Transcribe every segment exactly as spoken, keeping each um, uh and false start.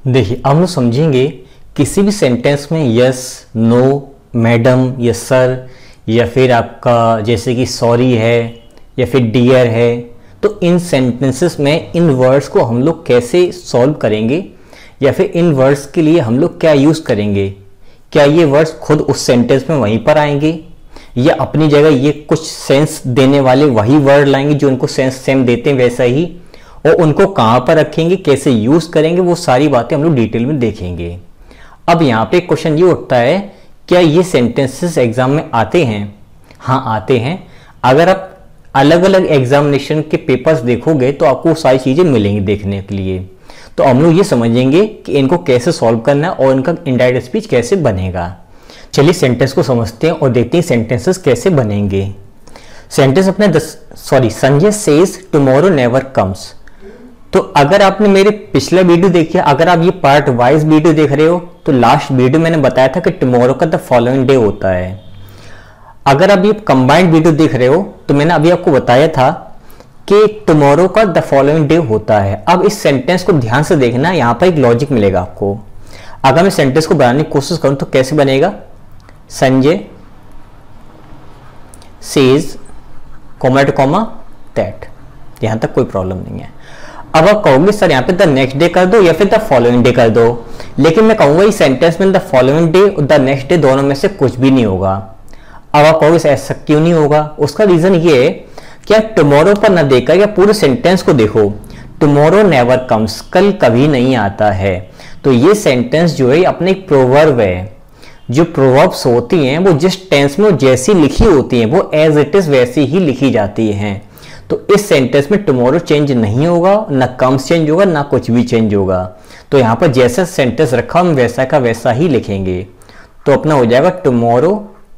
देखिए अब हम समझेंगे किसी भी सेंटेंस में यस, नो, मैडम या सर या फिर आपका जैसे कि सॉरी है या फिर डियर है, तो इन सेंटेंसेस में इन वर्ड्स को हम लोग कैसे सॉल्व करेंगे या फिर इन वर्ड्स के लिए हम लोग क्या यूज़ करेंगे। क्या ये वर्ड्स खुद उस सेंटेंस में वहीं पर आएंगे या अपनी जगह ये कुछ सेंस देने वाले वही वर्ड लाएंगे जो उनको सेंस सेम देते हैं वैसा ही, और उनको कहाँ पर रखेंगे, कैसे यूज़ करेंगे, वो सारी बातें हम लोग डिटेल में देखेंगे। अब यहाँ पे क्वेश्चन ये उठता है, क्या ये सेंटेंसेस एग्जाम में आते हैं? हाँ आते हैं। अगर आप अलग अलग एग्जामिनेशन के पेपर्स देखोगे तो आपको सारी चीज़ें मिलेंगी देखने के लिए। तो हम लोग ये समझेंगे कि इनको कैसे सॉल्व करना है और इनका इनडायरेक्ट स्पीच कैसे बनेगा। चलिए सेंटेंस को समझते हैं और देखते हैं सेंटेंसेस कैसे बनेंगे। सेंटेंस अपने sorry Sanjay says tomorrow never comes. तो अगर आपने मेरे पिछला वीडियो देखी, अगर आप ये पार्ट वाइज वीडियो देख रहे हो तो लास्ट वीडियो मैंने बताया था कि टुमारो का द फॉलोइंग डे होता है। अगर आप ये कंबाइंड वीडियो देख रहे हो तो मैंने अभी आपको बताया था कि टुमारो का द फॉलोइंग डे होता है। अब इस सेंटेंस को ध्यान से देखना, यहाँ पर एक लॉजिक मिलेगा आपको। अगर मैं सेंटेंस को बनाने की कोशिश करूं तो कैसे बनेगा? Sanjay says comma to comma that, यहां तक कोई प्रॉब्लम नहीं है। अब आप कहोगे सर यहाँ पे द नेक्स्ट डे कर दो या फिर द फॉलोइंग डे कर दो, लेकिन मैं कहूंगा इस सेंटेंस में द फॉलोइंग डे और द नेक्स्ट डे दोनों में से कुछ भी नहीं होगा। अब आप कहोगे ऐसा क्यों नहीं होगा? उसका रीजन ये है कि आप टुमारो पर न देखकर या पूरे सेंटेंस को देखो, टुमारो नेवर कम्स, कल कभी नहीं आता है। तो ये सेंटेंस जो है अपने एक प्रोवर्ब है। जो प्रोवर्ब्स होती हैं वो जिस टेंस में जैसी लिखी होती हैं वो एज इट इज वैसी ही लिखी जाती हैं। तो इस सेंटेंस में टुमारो चेंज नहीं होगा, ना कम्स चेंज होगा, ना कुछ भी चेंज होगा। तो यहाँ पर जैसा सेंटेंस रखा हम वैसा का वैसा ही लिखेंगे। तो अपना हो जाएगा tomorrow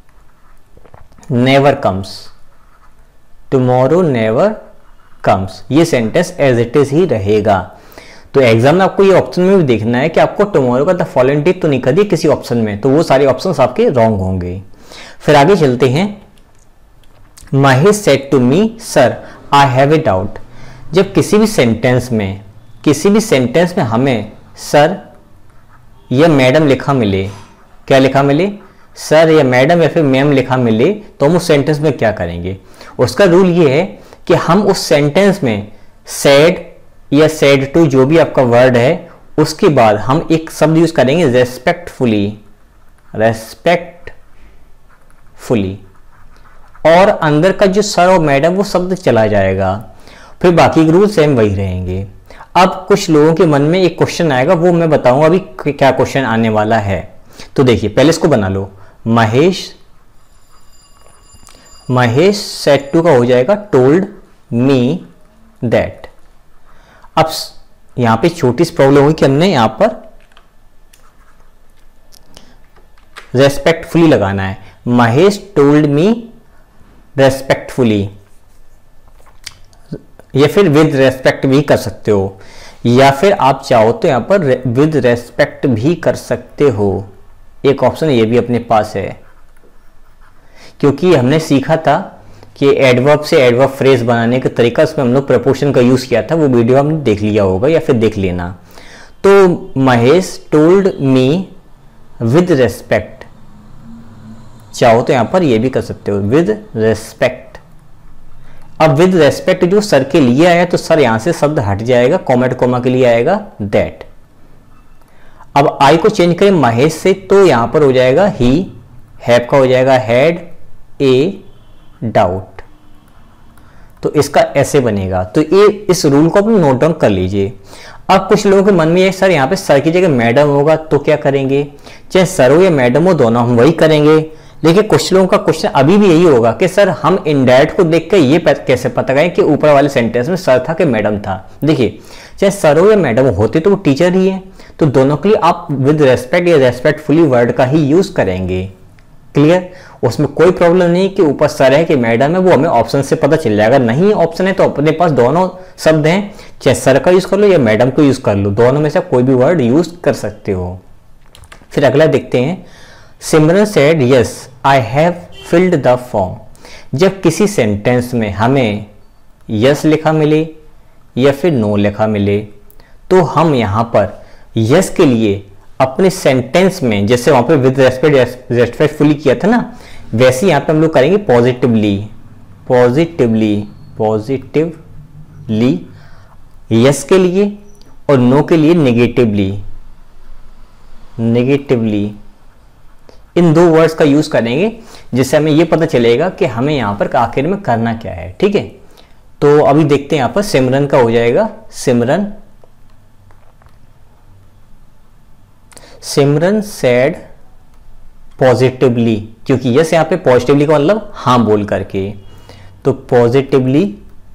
never comes, tomorrow never comes. ये सेंटेंस एज इट इज ही रहेगा। तो एग्जाम में आपको ये ऑप्शन में भी देखना है कि आपको टुमारो का द फॉलोइंग डे तो नहीं कर दिया किसी ऑप्शन में, तो वो सारे ऑप्शंस आपके रॉन्ग होंगे। फिर आगे चलते हैं। Mahesh said to me sir I have a doubt. जब किसी भी सेंटेंस में किसी भी सेंटेंस में हमें सर या मैडम लिखा मिले, क्या लिखा मिले? सर या मैडम या फिर मैम लिखा मिले, तो हम उस सेंटेंस में क्या करेंगे? उसका रूल ये है कि हम उस सेंटेंस में सेड या सेड टू जो भी आपका वर्ड है उसके बाद हम एक शब्द यूज करेंगे रेस्पेक्टफुली, रेस्पेक्टफुली, और अंदर का जो सर और मैडम वो शब्द चला जाएगा। फिर बाकी के रूल सेम वही रहेंगे। अब कुछ लोगों के मन में एक क्वेश्चन आएगा, वो मैं बताऊंगा अभी क्या क्वेश्चन आने वाला है। तो देखिए पहले इसको बना लो। महेश महेश सेड टू का हो जाएगा टोल्ड मी दैट। अब यहां पे छोटी सी प्रॉब्लम हुई कि हमने यहां पर रेस्पेक्टफुली लगाना है। महेश टोल्ड मी रेस्पेक्टफुली, या फिर विद रेस्पेक्ट भी कर सकते हो, या फिर आप चाहो तो यहां पर विद रेस्पेक्ट भी कर सकते हो। एक ऑप्शन ये भी अपने पास है, क्योंकि हमने सीखा था कि एडवर्ब से एडवर्ब फ्रेज बनाने का तरीका, उसमें हम लोग प्रपोशन का यूज किया था, वो वीडियो हमने देख लिया होगा या फिर देख लेना। तो Mahesh told me with respect, चाहो तो यहां पर ये भी कर सकते हो विद रेस्पेक्ट। अब विद रेस्पेक्ट जो सर के लिए आया तो सर यहां से शब्द हट जाएगा, कॉमा टू कॉमा के लिए आएगा दैट। अब आई को चेंज करें महेश से तो यहां पर हो जाएगा ही, हैव का हो जाएगा हैड ए डाउट। तो इसका ऐसे बनेगा। तो ये इस रूल को अपने नोट डाउन कर लीजिए। अब कुछ लोगों के मन में ये सर यहाँ पे सर की जगह मैडम होगा तो क्या करेंगे? चाहे सर हो या मैडम हो दोनों हम वही करेंगे, लेकिन कुछ लोगों का क्वेश्चन अभी भी यही होगा कि सर हम इनडायरेक्ट को देख कर ये कैसे पता करें कि ऊपर वाले सेंटेंस में सर था कि मैडम था। देखिए चाहे सर हो या मैडम होते तो वो टीचर ही है, तो दोनों के लिए आप विद रेस्पेक्ट या रेस्पेक्टफुली वर्ड का ही यूज करेंगे। क्लियर? उसमें कोई प्रॉब्लम नहीं कि ऊपर सर है कि मैडम है, वो हमें ऑप्शन से पता चल जाएगा। नहीं ऑप्शन है तो अपने पास दोनों शब्द हैं, चाहे सर का यूज कर लो या मैडम को यूज कर लो, दोनों में से कोई भी वर्ड यूज कर सकते हो। फिर अगला देखते हैं। Simran said yes I have filled the form. जब किसी सेंटेंस में हमें यस लिखा मिले या फिर नो लिखा मिले तो हम यहाँ पर यस के लिए अपने सेंटेंस में जैसे वहां पे विद रेस्पेक्ट रेस्पेक्टफुली किया था ना, वैसे यहां पे हम लोग करेंगे पॉजिटिवली, पॉजिटिवली, पॉजिटिवली यस के लिए, और नो के लिए नेगेटिवली, नेगेटिवली। इन दो वर्ड्स का यूज करेंगे जिससे हमें यह पता चलेगा कि हमें यहां पर आखिर में करना क्या है। ठीक है, तो अभी देखते हैं यहां पर सिमरन का हो जाएगा, सिमरन, सिमरन सेड पॉजिटिवली, क्योंकि यस यहां पे पॉजिटिवली का मतलब हाँ बोल करके, तो पॉजिटिवली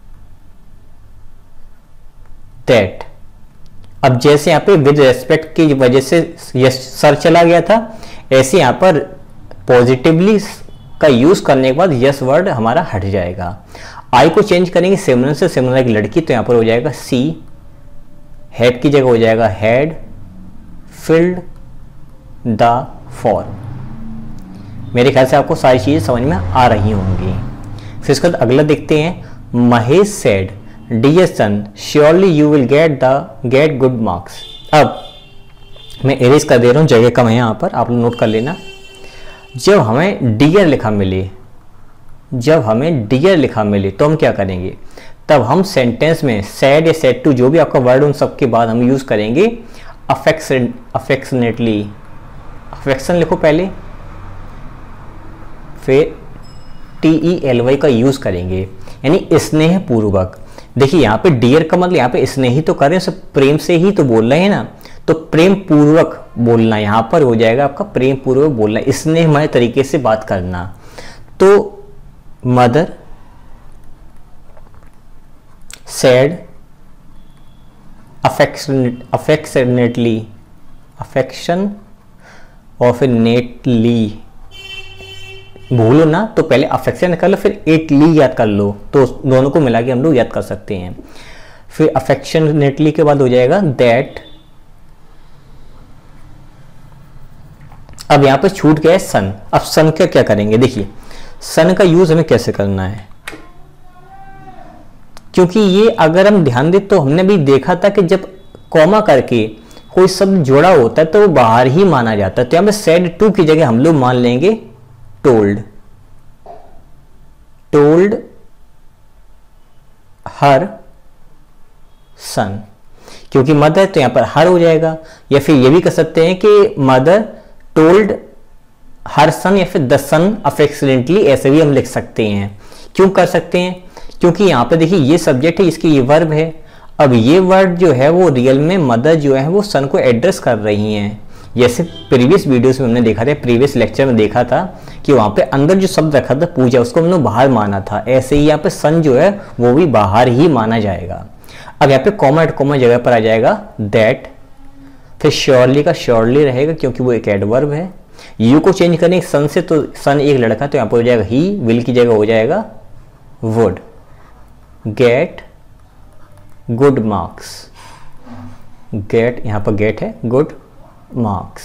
दैट। अब जैसे यहां पे विद रेस्पेक्ट की वजह से यस सर चला गया था, ऐसे यहां पर पॉजिटिवली का यूज करने के बाद यस वर्ड हमारा हट जाएगा। आई को चेंज करेंगे सिमरन से, सिमरन एक लड़की, तो यहां पर हो जाएगा सी, हेड की जगह हो जाएगा हैड फिल्ड द फॉर्म। मेरे ख्याल से आपको सारी चीजें समझ में आ रही होंगी। फिर इसके बाद अगला देखते हैं, Mahesh said dear son surely you will get the get good marks. अब मैं एरेज कर दे रहा हूं, जगह कम है यहां पर, आप लोग नोट कर लेना। जब हमें डियर लिखा मिले, जब हमें डियर लिखा मिले तो हम क्या करेंगे, तब हम सेंटेंस में सैड या सैड टू जो भी आपका वर्ड उन सब के बाद हम यूज करेंगे अफेक्शन, अफेक्शनेटली, अफेक्शन लिखो पहले, फिर टी ई एल वाई का यूज करेंगे, यानी स्नेह पूर्वक। देखिए यहाँ पे डियर का मतलब यहाँ पे स्नेही तो कर रहे हैं, प्रेम से ही तो बोल रहे हैं ना, तो प्रेम पूर्वक बोलना यहाँ पर हो जाएगा आपका प्रेम पूर्वक बोलना, स्नेहमय तरीके से बात करना। तो mother said affectionate affectionately, affection और फिर नेटली, भूलो ना तो पहले अफेक्शन कर लो फिर एटली याद कर लो, तो दोनों को मिला के हम लोग याद कर सकते हैं। फिर अफेक्शनेटली के बाद हो जाएगा दैट। अब यहां पर छूट गया है सन। अब सन का क्या करेंगे, देखिए सन का यूज हमें कैसे करना है, क्योंकि ये अगर हम ध्यान दें तो हमने भी देखा था कि जब कॉमा करके कोई शब्द जोड़ा होता है तो वो बाहर ही माना जाता है। तो यहां पर सेड टू की जगह हम लोग मान लेंगे टोल्ड, टोल्ड हर सन, क्योंकि मदर तो यहां पर हर हो जाएगा। या फिर ये भी कर सकते हैं कि मदर टोल्ड हर सन, या फिर द सन अफेक्शनेटली, ऐसे भी हम लिख सकते हैं। क्यों कर सकते हैं, क्योंकि यहां पे देखिए ये सब्जेक्ट है, इसकी ये वर्ब है। अब ये वर्ड जो है वो रियल में मदर जो है वो सन को एड्रेस कर रही हैं। जैसे प्रीवियस वीडियोस में हमने देखा था, प्रीवियस लेक्चर में देखा था कि वहां पे अंदर जो शब्द रखा था पूजा, उसको हमने बाहर माना था। ऐसे ही यहाँ पे सन जो है वो भी बाहर ही माना जाएगा। अब यहाँ पे कॉमा एट कॉमा जगह पर आ जाएगा दैट, फिर श्योरली का श्योरली रहेगा क्योंकि वो एक एडवर्ब है। यू को चेंज करें सन से, तो सन एक लड़का, तो यहाँ पर हो जाएगा ही, विल की जगह हो जाएगा would, get good marks, get यहाँ पर गेट है, गुड मार्क्स।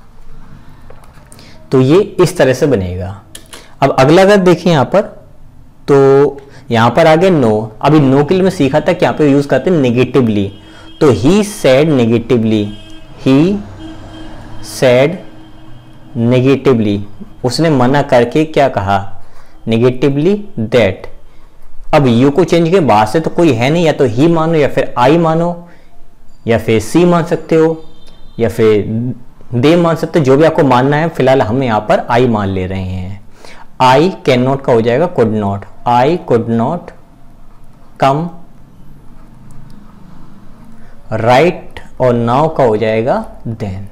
तो ये इस तरह से बनेगा। अब अगला अगर देखें यहां पर, तो यहां पर आ गया नो। अभी नो के लिए मैं सीखा था कि यहां पे यूज करते हैं नेगेटिवली, तो he said negatively, he said negatively, उसने मना करके क्या कहा, नेगेटिवली दैट। अब यू को चेंज के बाद से तो कोई है नहीं, या तो ही मानो या फिर आई मानो या फिर सी मान सकते हो या फिर दे मान सकते हो, जो भी आपको मानना है। फिलहाल हम यहां पर आई मान ले रहे हैं। आई कैन नॉट का हो जाएगा could not, I could not come, right और नाउ का हो जाएगा देन।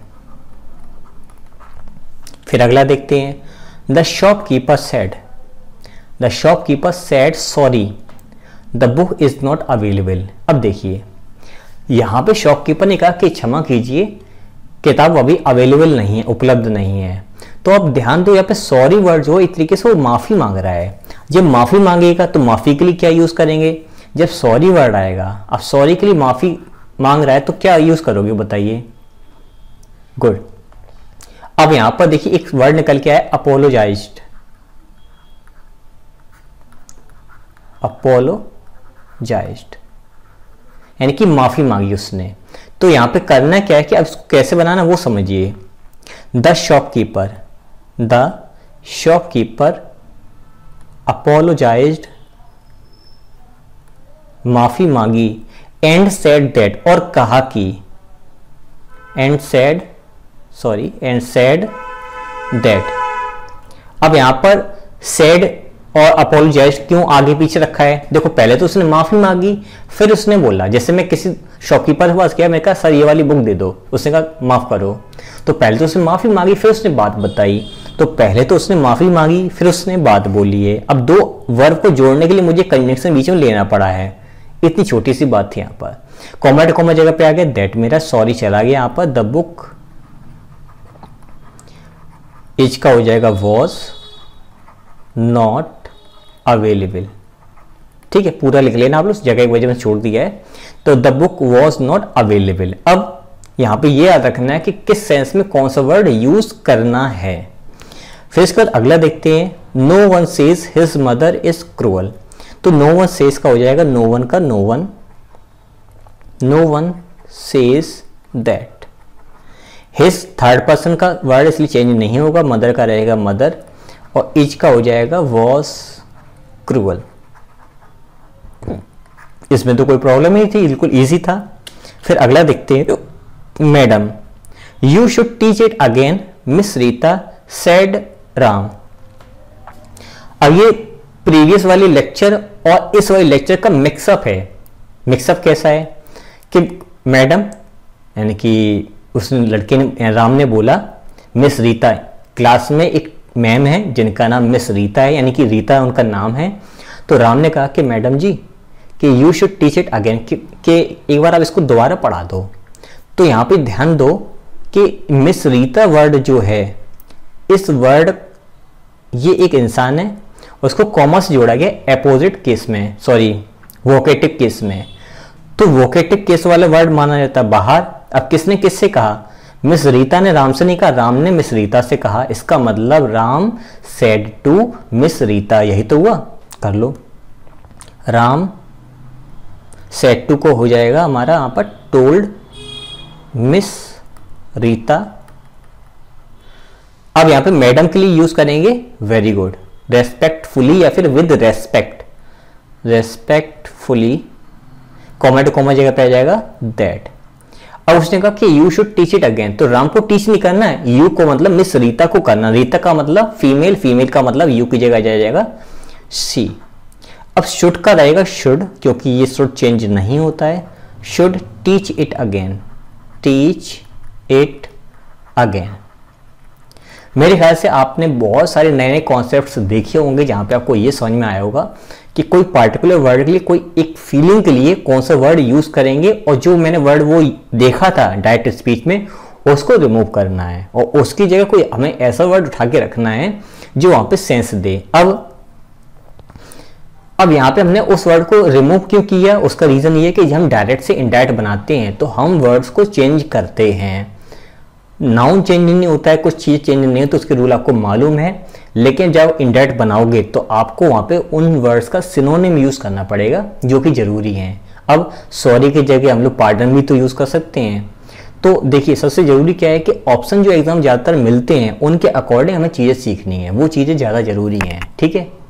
फिर अगला देखते हैं, the shopkeeper said, the shopkeeper said sorry the book is not available. अब देखिए यहां पे शॉपकीपर ने कहा कि क्षमा कीजिए, किताब अभी अवेलेबल नहीं है, उपलब्ध नहीं है। तो अब ध्यान दो, यहाँ पे सॉरी वर्ड जो एक तरीके से वो माफी मांग रहा है। जब माफी मांगेगा तो माफी के लिए क्या यूज करेंगे, जब सॉरी वर्ड आएगा। अब सॉरी के लिए माफी मांग रहा है तो क्या यूज करोगे बताइए, गुड। अब यहां पर देखिए एक वर्ड निकल के आया अपोलोजाइज्ड, अपोलोजाइज्ड यानी कि माफी मांगी उसने। तो यहाँ पे करना क्या है कि अब इसको कैसे बनाना वो समझिए। The shopkeeper, the shopkeeper apologized, माफी मांगी, एंड सेड दैट, और कहा कि, and said sorry and said that. अब यहां पर सेड और अपोलोजाइज क्यों आगे पीछे रखा है? देखो पहले तो उसने माफी मांगी, फिर उसने बोला, जैसे मैं किसी शॉपकीपर के पास गया, मैं कहा सर ये वाली बुक दे दो, उसने कहा माफ करो, तो पहले तो उसने माफी मांगी फिर उसने बात बताई। तो पहले तो उसने माफी मांगी फिर उसने बात बोली है। अब दो वर्ब को जोड़ने के लिए मुझे कंजंक्शन बीच में लेना पड़ा है, इतनी छोटी सी बात थी। यहाँ पर कॉमा कॉमा जगह पे आ गया दैट, मेरा सॉरी चला गया। यहाँ पर द बुक इज का हो जाएगा वॉज नॉट अवेलेबल। ठीक है, पूरा लिख लेना आप लोग, जगह एक वजह में छोड़ दिया है। तो the book was not available. अब यहां पे ये याद रखना है कि किस सेंस में कौन सा वर्ड यूज करना है। फिर इसके बाद अगला देखते हैं, no one says his mother is cruel. तो नो वन सेज का हो जाएगा नो वन का no one, no one says that. His third person का वर्ड इसलिए चेंज नहीं होगा, मदर का रहेगा मदर, और इज का हो जाएगा वॉज क्रूअल। इसमें तो कोई प्रॉब्लम नहीं थी, बिल्कुल इजी था। फिर अगला देखते हैं, madam you should teach it again miss Rita said Ram. अब ये प्रीवियस वाले लेक्चर और इस वाले लेक्चर का मिक्सअप है। मिक्सअप कैसा है कि मैडम यानी कि उस लड़के ने, राम ने बोला मिस रीता, क्लास में एक मैम है जिनका नाम मिस रीता है, यानी कि रीता उनका नाम है। तो राम ने कहा कि मैडम जी कि you should teach it again, कि एक बार आप इसको दोबारा पढ़ा दो। तो यहाँ पे ध्यान दो कि मिस रीता वर्ड जो है, इस वर्ड ये एक इंसान है, उसको कॉमा से जोड़ा गया अपोजिट केस में, सॉरी वोकेटिव केस में। तो वोकेटिव केस वाला वर्ड माना जाता है बाहर। अब किसने किससे कहा? मिस रीता ने राम से नहीं कहा, राम ने मिस रीता से कहा। इसका मतलब Ram said to miss Rita, यही तो हुआ। कर लो, राम सेड टू को हो जाएगा हमारा यहां पर टोल्ड मिस रीता। अब यहां पे मैडम के लिए यूज करेंगे वेरी गुड, रेस्पेक्टफुली या फिर with respect, respectfully, comma to comma जगह पे आ जाएगा दैट। अब उसने कहा कि you should teach it again, तो राम को टीच नहीं करना है, यू को मतलब मिस रीता को करना। रीता का मतलब फीमेल, फीमेल का मतलब यू की जगह जाया जाएगा सी। अब शुड का रहेगा शुड, क्योंकि ये शुड चेंज नहीं होता है। Should teach it again, teach it again. मेरे ख्याल से आपने बहुत सारे नए नए कॉन्सेप्ट्स देखे होंगे जहां पे आपको ये समझ में आया होगा कि कोई पार्टिकुलर वर्ड के लिए, कोई एक फीलिंग के लिए कौन सा वर्ड यूज करेंगे, और जो मैंने वर्ड वो देखा था डायरेक्ट स्पीच में उसको रिमूव करना है, और उसकी जगह कोई हमें ऐसा वर्ड उठा के रखना है जो वहां पे सेंस दे। अब अब यहाँ पे हमने उस वर्ड को रिमूव क्यों किया, उसका रीजन ये है कि हम डायरेक्ट से इनडायरेक्ट बनाते हैं तो हम वर्ड्स को चेंज करते हैं। नाउन चेंज नहीं होता है, कुछ चीज चेंज नहीं होती, तो उसके रूल आपको मालूम है। लेकिन जब इनडायरेक्ट बनाओगे तो आपको वहां पे उन वर्ड्स का सिनोनिम यूज करना पड़ेगा जो कि जरूरी है। अब सॉरी की जगह हम लोग पार्डन भी तो यूज कर सकते हैं। तो देखिए सबसे जरूरी क्या है कि ऑप्शन जो एग्जाम ज्यादातर मिलते हैं उनके अकॉर्डिंग हमें चीजें सीखनी है, वो चीजें ज्यादा जरूरी हैं। ठीक है।